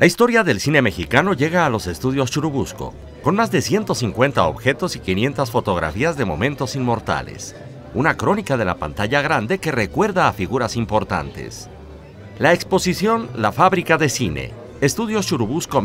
La historia del cine mexicano llega a los estudios Churubusco, con más de 150 objetos y 500 fotografías de momentos inmortales. Una crónica de la pantalla grande que recuerda a figuras importantes. La exposición La Fábrica de Cine, Estudios Churubusco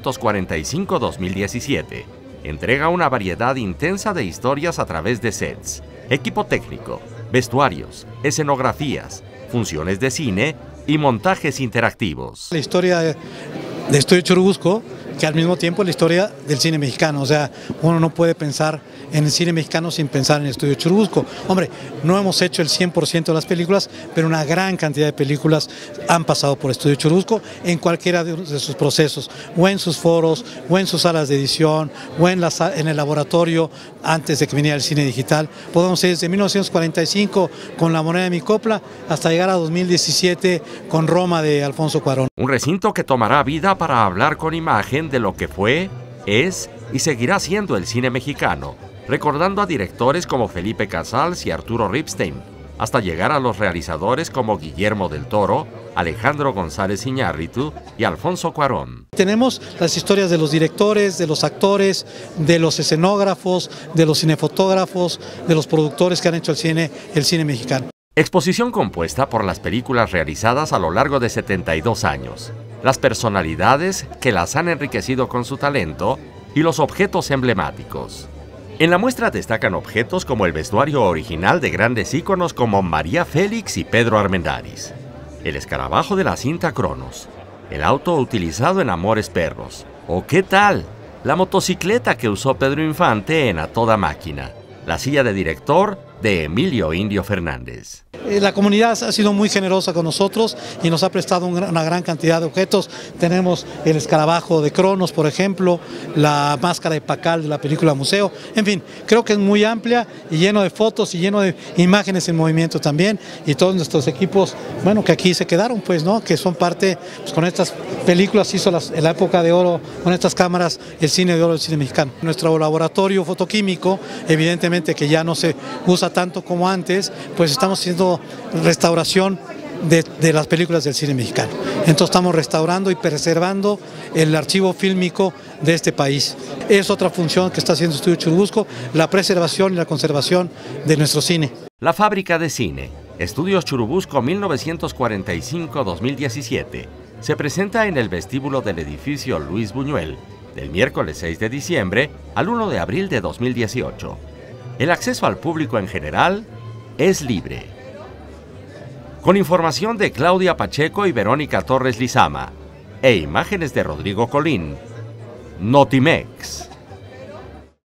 1945-2017, entrega una variedad intensa de historias a través de sets, equipo técnico, vestuarios, escenografías, funciones de cine y montajes interactivos. La historia de Estudio Churubusco, que al mismo tiempo es la historia del cine mexicano, o sea, uno no puede pensar en el cine mexicano sin pensar en Estudio Churubusco. Hombre, no hemos hecho el 100% de las películas, pero una gran cantidad de películas han pasado por Estudio Churubusco en cualquiera de sus procesos, o en sus foros, o en sus salas de edición, o en el laboratorio antes de que viniera el cine digital. Podemos ir desde 1945 con La moneda de mi copla hasta llegar a 2017 con Roma de Alfonso Cuarón. Un recinto que tomará vida para hablar con imagen de lo que fue, es y seguirá siendo el cine mexicano, recordando a directores como Felipe Casals y Arturo Ripstein, hasta llegar a los realizadores como Guillermo del Toro, Alejandro González Iñárritu y Alfonso Cuarón. Tenemos las historias de los directores, de los actores, de los escenógrafos, de los cinefotógrafos, de los productores que han hecho el cine mexicano. Exposición compuesta por las películas realizadas a lo largo de 72 años, las personalidades que las han enriquecido con su talento y los objetos emblemáticos. En la muestra destacan objetos como el vestuario original de grandes íconos como María Félix y Pedro Armendáriz, el escarabajo de la cinta Cronos, el auto utilizado en Amores Perros, o ¿qué tal?, la motocicleta que usó Pedro Infante en A Toda Máquina, la silla de director de Emilio Indio Fernández. La comunidad ha sido muy generosa con nosotros y nos ha prestado una gran cantidad de objetos. Tenemos el escarabajo de Cronos, por ejemplo, la máscara de Pacal de la película Museo. En fin, creo que es muy amplia y lleno de fotos y lleno de imágenes en movimiento también. Y todos nuestros equipos, bueno, que aquí se quedaron, pues, ¿no? Que son parte, pues, con estas películas hizo en la época de oro, con estas cámaras, el cine de oro del cine mexicano. Nuestro laboratorio fotoquímico, evidentemente que ya no se usa tanto como antes, pues estamos haciendo restauración de las películas del cine mexicano. Entonces estamos restaurando y preservando el archivo fílmico de este país. Es otra función que está haciendo Estudio Churubusco, la preservación y la conservación de nuestro cine. La Fábrica de Cine, Estudios Churubusco 1945-2017, se presenta en el vestíbulo del edificio Luis Buñuel, del miércoles 6 de diciembre al 1 de abril de 2018. El acceso al público en general es libre. Con información de Claudia Pacheco y Verónica Torres Lizama e imágenes de Rodrigo Colín, Notimex.